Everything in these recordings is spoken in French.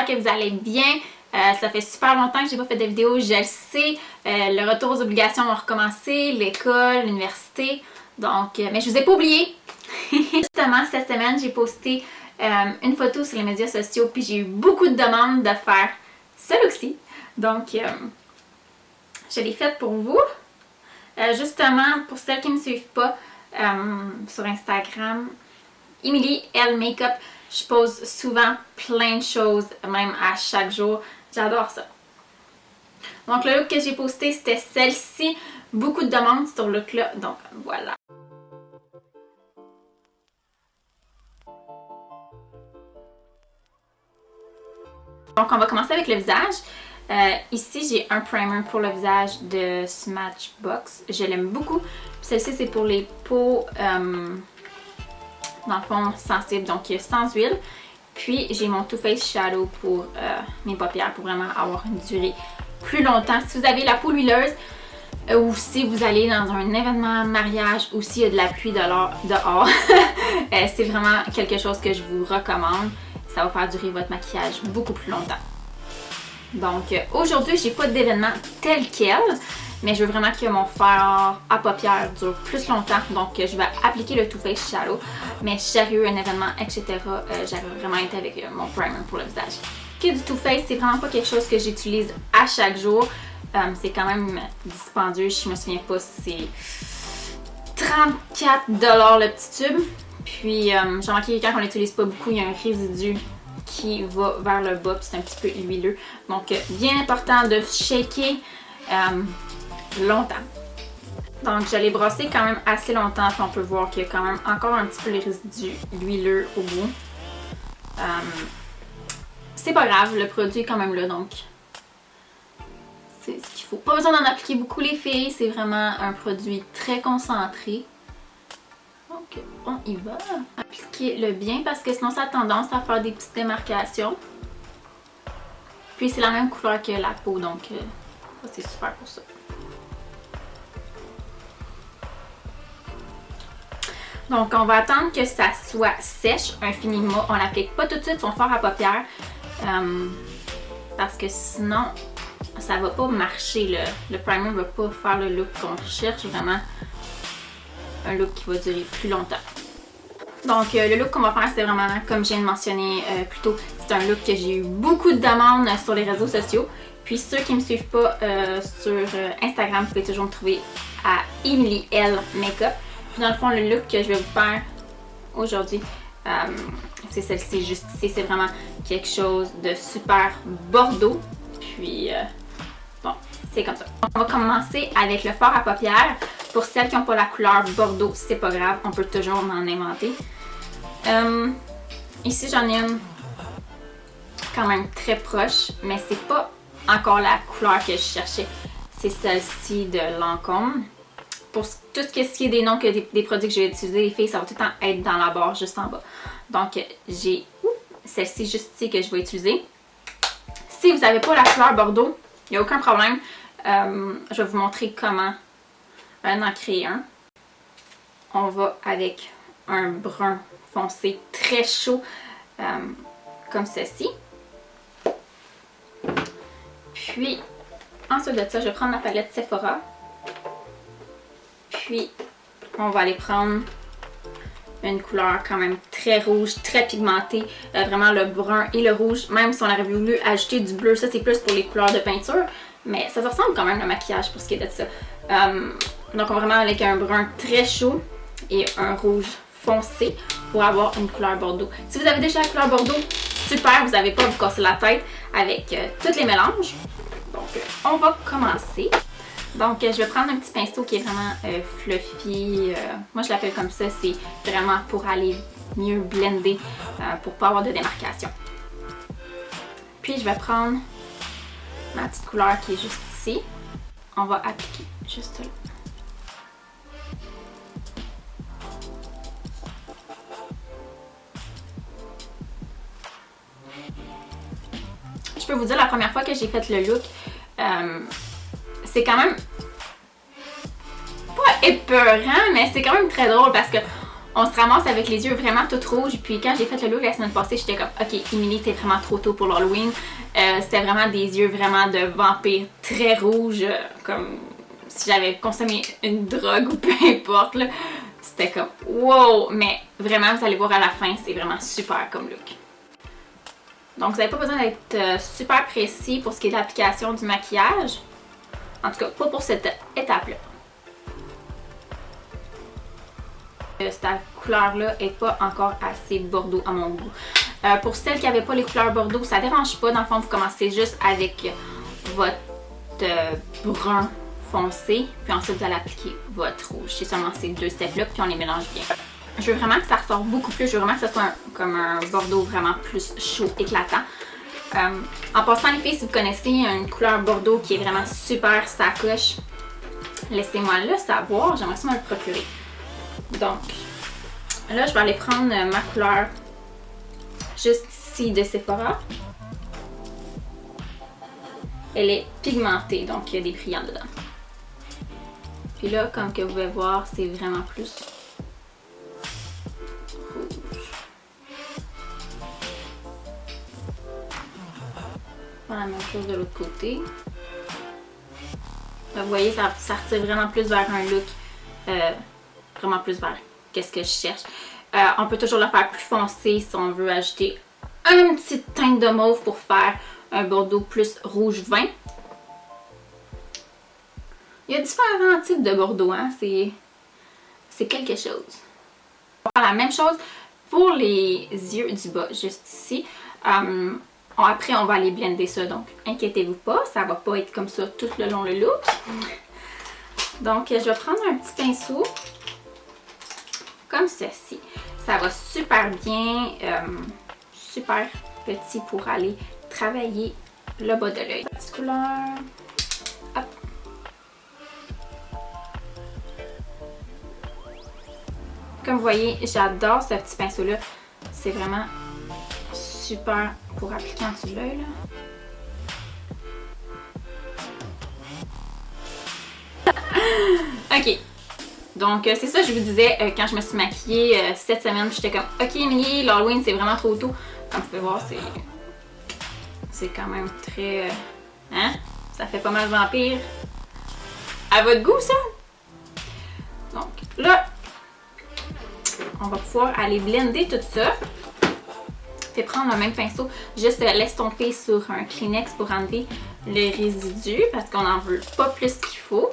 que vous allez bien. Ça fait super longtemps que j'ai pas fait de vidéo, je le sais. Le retour aux obligations va recommencer, l'école, l'université. Donc, mais je vous ai pas oublié. Justement, cette semaine, j'ai posté une photo sur les médias sociaux, puis j'ai eu beaucoup de demandes de faire ce look-ci. Donc, je l'ai faite pour vous. Justement, pour celles qui ne me suivent pas sur Instagram, Emily Elle Makeup, je pose souvent plein de choses, même à chaque jour. J'adore ça. Donc le look que j'ai posté, c'était celle-ci. Beaucoup de demandes sur le look-là, donc voilà. Donc on va commencer avec le visage. Ici, j'ai un primer pour le visage de Smashbox. Je l'aime beaucoup. Celle-ci, c'est pour les peaux, dans le fond, sensibles, donc sans huile. Puis, j'ai mon Too Faced Shadow pour mes paupières, pour vraiment avoir une durée plus longtemps. Si vous avez la peau huileuse, ou si vous allez dans un événement mariage, ou s'il y a de la pluie dehors, c'est vraiment quelque chose que je vous recommande. Ça va faire durer votre maquillage beaucoup plus longtemps. Donc aujourd'hui, j'ai pas d'événement tel quel, mais je veux vraiment que mon fard à paupières dure plus longtemps. Donc je vais appliquer le Too Faced Shadow. Mais si j'aurais eu un événement, etc., j'aurais vraiment été avec mon primer pour le visage. Du Too Faced, c'est vraiment pas quelque chose que j'utilise à chaque jour. C'est quand même dispendieux, je me souviens pas, c'est 34$ le petit tube. Puis j'ai remarqué que quand on l'utilise pas beaucoup, il y a un résidu qui va vers le bas, puis c'est un petit peu huileux. Donc bien important de shaker longtemps. Donc je l'ai brossé quand même assez longtemps, puis on peut voir qu'il y a quand même encore un petit peu les résidus huileux au bout. C'est pas grave, le produit est quand même là, donc c'est ce qu'il faut. Pas besoin d'en appliquer beaucoup les filles, c'est vraiment un produit très concentré. Donc on y va. Appliquez-le bien parce que sinon ça a tendance à faire des petites démarcations. Puis c'est la même couleur que la peau, donc c'est super pour ça. Donc on va attendre que ça soit sèche infiniment. On n'applique pas tout de suite son fard à paupières parce que sinon ça va pas marcher. Le primer va pas faire le look qu'on cherche, vraiment un look qui va durer plus longtemps. Donc le look qu'on va faire, c'est vraiment, comme je viens de mentionner plus tôt, c'est un look que j'ai eu beaucoup de demandes sur les réseaux sociaux. Puis ceux qui ne me suivent pas sur Instagram, vous pouvez toujours me trouver à Emily Elle Makeup. Puis dans le fond, le look que je vais vous faire aujourd'hui, c'est celle-ci juste ici. C'est vraiment quelque chose de super bordeaux. Puis bon, c'est comme ça. On va commencer avec le fard à paupières. Pour celles qui n'ont pas la couleur bordeaux, c'est pas grave, on peut toujours en inventer. Ici, j'en ai une quand même très proche, mais c'est pas encore la couleur que je cherchais. C'est celle-ci de Lancôme. Pour tout ce qui est des noms que des produits que je vais utiliser, les filles, ça va tout le temps être dans la barre juste en bas. Donc, j'ai celle-ci juste ici que je vais utiliser. Si vous n'avez pas la couleur bordeaux, il n'y a aucun problème. Je vais vous montrer comment en créer un. On va avec un brun foncé très chaud comme ceci. Puis ensuite de ça, je vais prendre ma palette Sephora. Puis on va aller prendre une couleur quand même très rouge, très pigmentée. Vraiment le brun et le rouge. Même si on aurait voulu ajouter du bleu, ça c'est plus pour les couleurs de peinture. Mais ça se ressemble quand même le maquillage pour ce qui est de ça. Donc on va vraiment aller avec un brun très chaud et un rouge foncé pour avoir une couleur bordeaux. Si vous avez déjà la couleur bordeaux, super, vous n'avez pas à vous casser la tête avec tous les mélanges. Donc on va commencer. Donc je vais prendre un petit pinceau qui est vraiment fluffy. Moi je l'appelle comme ça, c'est vraiment pour aller mieux blender, pour pas avoir de démarcation. Puis je vais prendre ma petite couleur qui est juste ici. On va appliquer juste là. Je peux vous dire, la première fois que j'ai fait le look, c'est quand même pas épeurant, mais c'est quand même très drôle parce que on se ramasse avec les yeux vraiment tout rouges. Puis quand j'ai fait le look la semaine passée, j'étais comme ok, Émilie, t'es vraiment trop tôt pour l'Halloween. C'était vraiment des yeux vraiment de vampire très rouges, comme si j'avais consommé une drogue ou peu importe. C'était comme wow! Mais vraiment, vous allez voir à la fin, c'est vraiment super comme look. Donc, vous n'avez pas besoin d'être super précis pour ce qui est de l'application du maquillage. En tout cas, pas pour cette étape-là. Cette couleur-là n'est pas encore assez bordeaux à mon goût. Pour celles qui n'avaient pas les couleurs bordeaux, ça ne dérange pas. Dans le fond, vous commencez juste avec votre brun foncé, puis ensuite vous allez appliquer votre rouge. C'est seulement ces deux steps-là, puis on les mélange bien. Je veux vraiment que ça ressorte beaucoup plus. Je veux vraiment que ce soit comme un bordeaux vraiment plus chaud, éclatant. En passant, les filles, si vous connaissez une couleur bordeaux qui est vraiment super sacoche, laissez-moi le savoir. J'aimerais ça me le procurer. Donc, là, je vais aller prendre ma couleur juste ici de Sephora. Elle est pigmentée, donc il y a des brillants dedans. Puis là, comme que vous pouvez voir, c'est vraiment plus rouge. Voilà, la même chose de l'autre côté. Là, vous voyez, ça retire vraiment plus vers un look, vraiment plus vers qu'est-ce que je cherche. On peut toujours le faire plus foncé si on veut ajouter une petite teinte de mauve pour faire un bordeaux plus rouge vin. Il y a différents types de bordeaux, hein? C'est quelque chose. On va faire la même chose pour les yeux du bas, juste ici. Après, on va aller blender ça, donc inquiétez-vous pas, ça va pas être comme ça tout le long le look. Donc, je vais prendre un petit pinceau, comme ceci. Ça va super bien, super petit pour aller travailler le bas de l'œil. Petite couleur. Hop. Comme vous voyez, j'adore ce petit pinceau-là. C'est vraiment super pour appliquer en dessous de l'œil. Ok. Donc, c'est ça que je vous disais quand je me suis maquillée cette semaine. J'étais comme, ok, Émilie, l'Halloween, c'est vraiment trop tôt. Comme vous pouvez voir, c'est quand même très... hein? Ça fait pas mal vampire. À votre goût, ça? Donc, là, on va pouvoir aller blender tout ça. Fait prendre le même pinceau, juste l'estomper sur un Kleenex pour enlever les résidus parce qu'on n'en veut pas plus qu'il faut.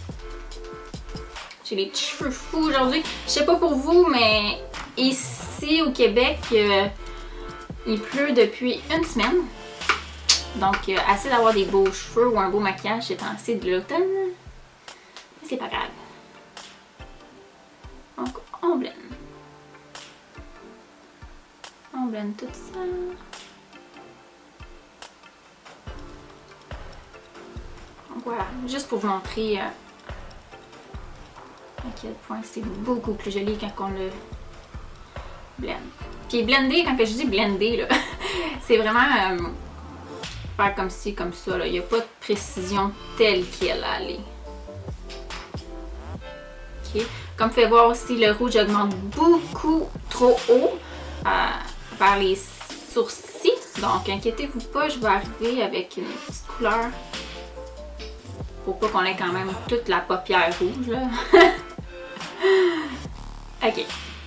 J'ai les petits cheveux fous aujourd'hui. Je sais pas pour vous, mais ici au Québec, il pleut depuis une semaine. Donc, assez d'avoir des beaux cheveux ou un beau maquillage, c'est temps-ci de l'automne. Mais c'est pas grave. Donc, on blende. On blende tout ça. Voilà, juste pour vous montrer à quel point c'est beaucoup plus joli quand on le blende. Puis blender, quand je dis blender, là, c'est vraiment faire comme ci, comme ça. Il n'y a pas de précision telle qu'elle allait. Ok. Comme vous pouvez voir aussi, le rouge augmente beaucoup trop haut vers les sourcils. Donc, inquiétez-vous pas, je vais arriver avec une petite couleur. Pour pas qu'on ait quand même toute la paupière rouge, là. Ok.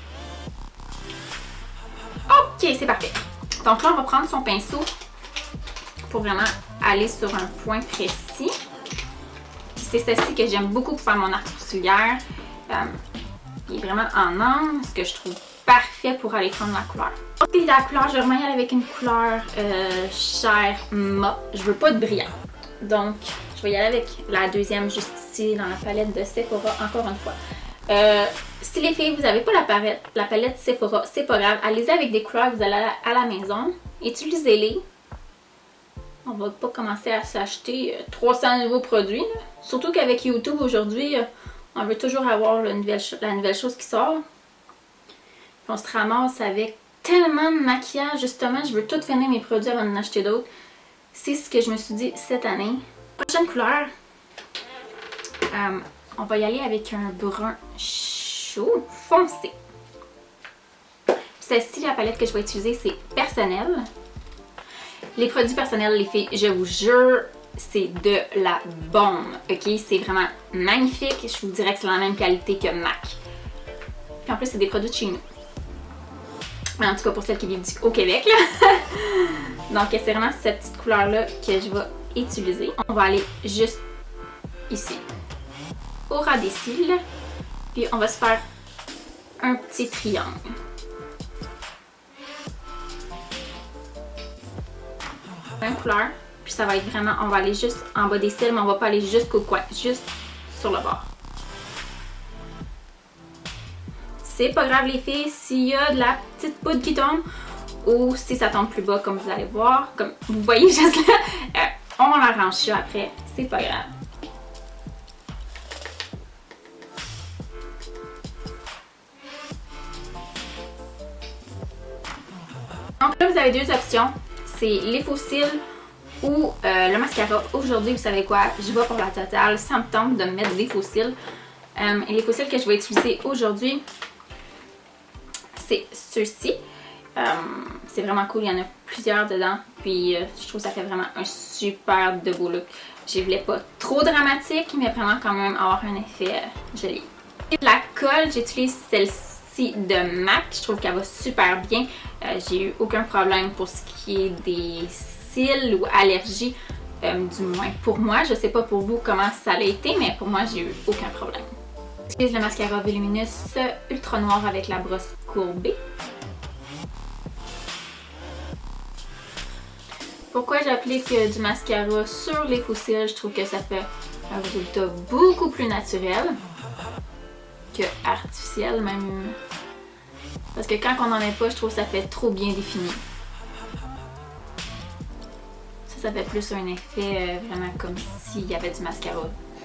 Ok, c'est parfait. Donc là, on va prendre son pinceau pour vraiment aller sur un point précis. C'est ceci que j'aime beaucoup pour faire mon arc sourcilière. Il est vraiment en angle, ce que je trouve parfait pour aller prendre la couleur. Et la couleur, je vais vraiment y aller avec une couleur chair mat. Je veux pas de brillant. Donc, je vais y aller avec la deuxième juste ici dans la palette de Sephora, encore une fois. Si les filles, vous n'avez pas la palette Sephora, c'est pas grave. Allez-y avec des couleurs que vous allez à la maison. Utilisez-les. On va pas commencer à s'acheter 300 nouveaux produits. Là. Surtout qu'avec YouTube aujourd'hui, on veut toujours avoir la nouvelle chose qui sort. Puis on se ramasse avec tellement de maquillage. Justement, je veux tout finir mes produits avant d'en acheter d'autres. C'est ce que je me suis dit cette année. Prochaine couleur, on va y aller avec un brun chaud, foncé. celle-ci, la palette que je vais utiliser, c'est Personnel. Les produits personnels, les filles, je vous jure, c'est de la bombe, ok? C'est vraiment magnifique. Je vous dirais que c'est la même qualité que MAC. Puis en plus, c'est des produits de chez nous. En tout cas, pour celles qui vivent au Québec, là. Donc, c'est vraiment cette petite couleur-là que je vais utiliser. On va aller juste ici, au ras des cils. Puis on va se faire un petit triangle. Même couleur. Puis ça va être vraiment, on va aller juste en bas des cils, mais on va pas aller jusqu'au coin, juste sur le bord. C'est pas grave les filles, s'il y a de la petite poudre qui tombe, ou si ça tombe plus bas comme vous allez voir, comme vous voyez juste là, on arrange ça après, c'est pas grave. Donc là vous avez deux options, c'est les faux cils ou le mascara. Aujourd'hui, vous savez quoi, je vais pour la totale, ça me tente de mettre des faux cils. Et les faux cils que je vais utiliser aujourd'hui, c'est ceux-ci. C'est vraiment cool, il y en a plusieurs dedans, puis je trouve que ça fait vraiment un super de beau look. Je voulais pas trop dramatique, mais vraiment quand même avoir un effet joli. Et la colle, j'utilise celle-ci de MAC, je trouve qu'elle va super bien. J'ai eu aucun problème pour ce qui est des cils ou allergies, du moins pour moi. Je sais pas pour vous comment ça a été, mais pour moi j'ai eu aucun problème. J'utilise le mascara Voluminous Ultra Noir avec la brosse courbée. Pourquoi j'applique du mascara sur les faux cils? Je trouve que ça fait un résultat beaucoup plus naturel que artificiel même. Parce que quand on n'en met pas, je trouve que ça fait trop bien défini. Ça fait plus un effet vraiment comme s'il y avait du mascara.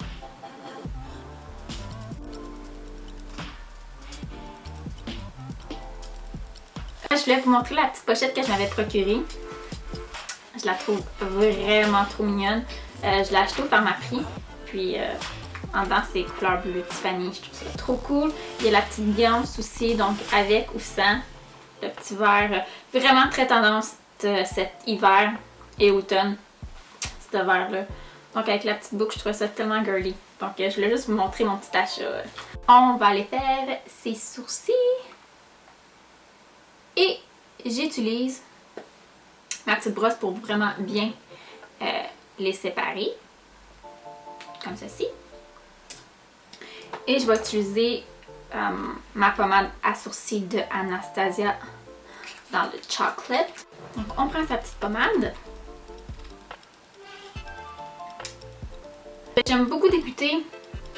Je voulais vous montrer la petite pochette que je m'avais procurée. Je la trouve vraiment trop mignonne. Je l'ai achetée au Pharmaprix. Puis en dedans, c'est couleur bleu Tiffany. Je trouve ça trop cool. Il y a la petite guiance aussi, donc avec ou sans. Le petit vert, vraiment très tendance cet hiver et automne. Ce vert-là. Donc avec la petite boucle, je trouvais ça tellement girly. Donc je voulais juste vous montrer mon petit achat. On va aller faire ses sourcils. Et j'utilise ma petite brosse pour vraiment bien les séparer. Comme ceci. Et je vais utiliser ma pommade à sourcils de Anastasia dans le chocolate. Donc on prend sa petite pommade. J'aime beaucoup débuter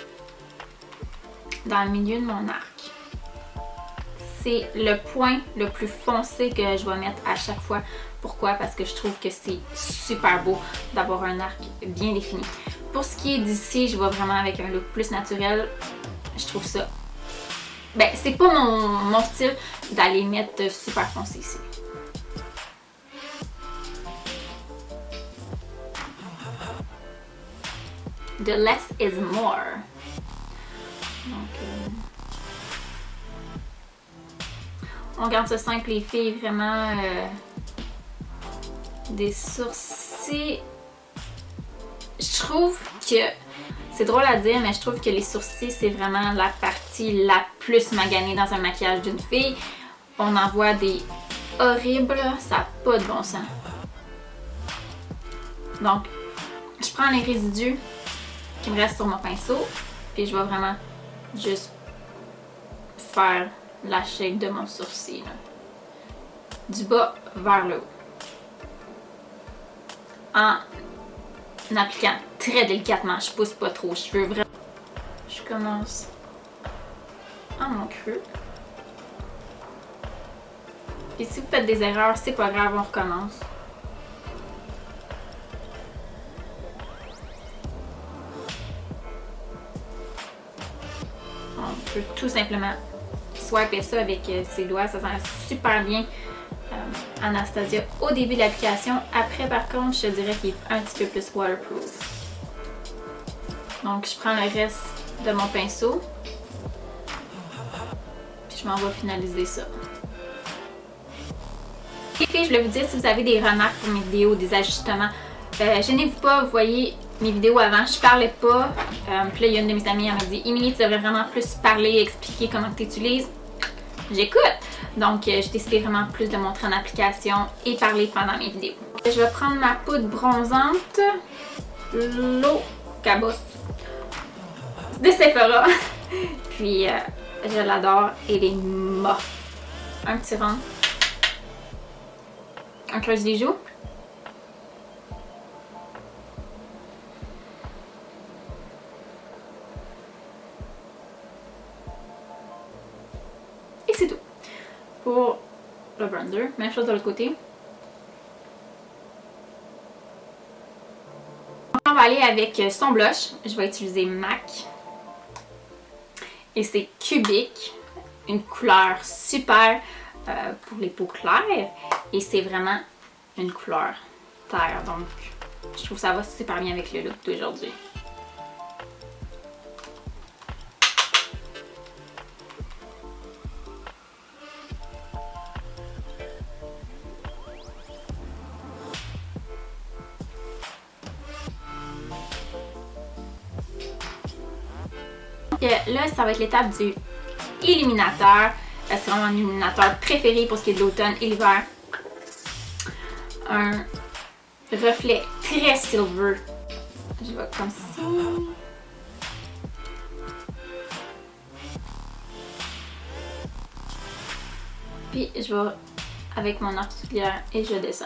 dans le milieu de mon arc. C'est le point le plus foncé que je vais mettre à chaque fois. Pourquoi? Parce que je trouve que c'est super beau d'avoir un arc bien défini. Pour ce qui est d'ici, je vais vraiment avec un look plus naturel. Je trouve ça... Ben, c'est pas mon style d'aller mettre super foncé ici. The less is more. Donc, on garde ça simple les filles, vraiment des sourcils. Je trouve que, c'est drôle à dire, mais je trouve que les sourcils c'est vraiment la partie la plus maganée dans un maquillage d'une fille. On en voit des horribles, ça n'a pas de bon sens. Donc, je prends les résidus qui me restent sur mon pinceau, puis je vais vraiment juste faire la shape de mon sourcil. Là. Du bas vers le haut. En appliquant très délicatement, je pousse pas trop, je veux vraiment... Je commence en mon creux. Et si vous faites des erreurs, c'est pas grave, on recommence. On peut tout simplement swiper ça avec ses doigts, ça sent super bien Anastasia au début de l'application. Après par contre, je dirais qu'il est un petit peu plus waterproof. Donc je prends le reste de mon pinceau, puis je m'en vais finaliser ça. Les filles, je voulais vous dire, si vous avez des remarques pour mes vidéos, des ajustements, gênez-vous pas, vous voyez mes vidéos avant, je parlais pas. Puis là, il y a une de mes amies, elle m'a dit « Émilie, tu devrais vraiment plus parler, expliquer comment tu utilises. » J'écoute! Donc, j'ai décidé vraiment plus de montrer en application et parler pendant mes vidéos. Je vais prendre ma poudre bronzante, l'eau Cabos de Sephora. Puis, je l'adore, elle est morte. Un petit rond. Un creuse des joues. Et c'est tout. Pour le bronzer, même chose de l'autre côté. On va aller avec son blush. Je vais utiliser MAC. Et c'est Cubic. Une couleur super pour les peaux claires. Et c'est vraiment une couleur terre. Donc, je trouve que ça va super bien avec le look d'aujourd'hui. Là, ça va être l'étape du illuminateur. C'est vraiment mon illuminateur préféré pour ce qui est de l'automne et l'hiver. Un reflet très silver. Je vais comme ça. Puis je vais avec mon articulière et je descends.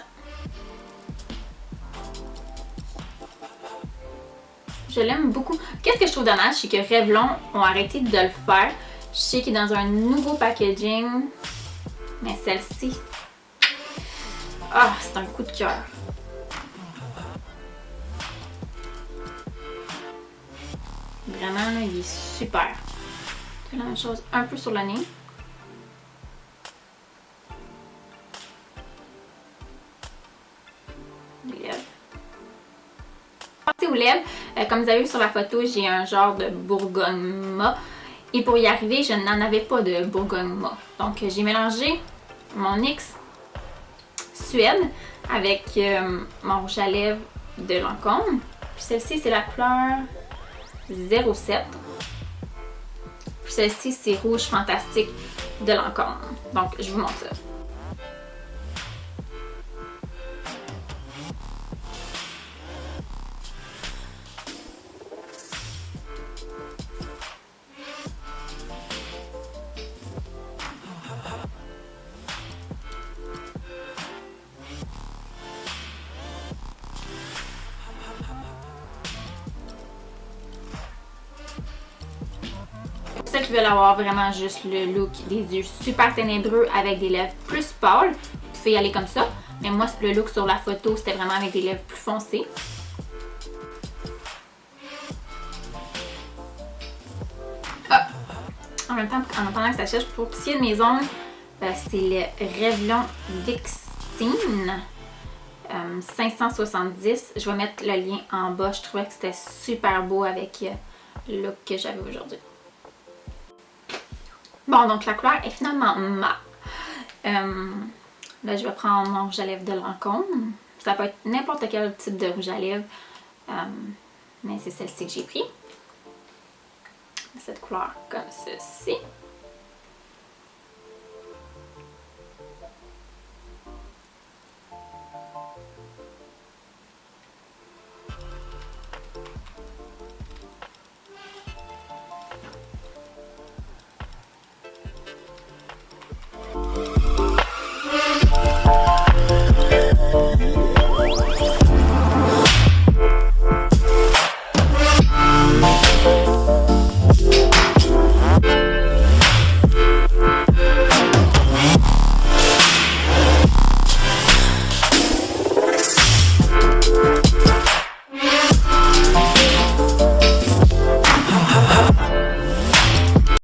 Je l'aime beaucoup. Qu'est-ce que je trouve dommage, c'est que Revlon ont arrêté de le faire. Je sais qu'il est dans un nouveau packaging. Mais celle-ci... Ah, c'est un coup de cœur. Vraiment, là, il est super. C'est la même chose un peu sur le nez. Les lèvres. Aux lèvres, comme vous avez vu sur la photo, j'ai un genre de bourgogne-mat. Et pour y arriver, je n'en avais pas de bourgogne-mat. Donc, j'ai mélangé mon NYX Suède avec mon rouge à lèvres de Lancôme. Puis celle-ci, c'est la couleur 07. Puis celle-ci, c'est Rouge Fantastique de Lancôme. Donc, je vous montre ça. Pour ceux qui veulent avoir vraiment juste le look des yeux super ténébreux avec des lèvres plus pâles, vous pouvez y aller comme ça. Mais moi, le look sur la photo, c'était vraiment avec des lèvres plus foncées. Ah! En même temps, en attendant que ça sèche, pour ce qui est de mes ongles, c'est le Revlon Vixtine 570. Je vais mettre le lien en bas. Je trouvais que c'était super beau avec le look que j'avais aujourd'hui. Bon, donc la couleur est finalement mat. Là, je vais prendre mon rouge à lèvres de Lancôme. Ça peut être n'importe quel type de rouge à lèvres, mais c'est celle-ci que j'ai pris. Cette couleur comme ceci.